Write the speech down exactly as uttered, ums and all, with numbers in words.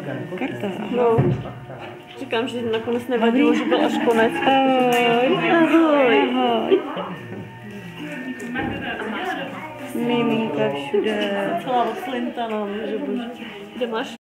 Karta, No. Říkám, že nakonec nevadilo, že byl až konec. Ahoj, ahoj, ahoj. Miminka všude. Celá odslinta, no, že bože. Kde máš?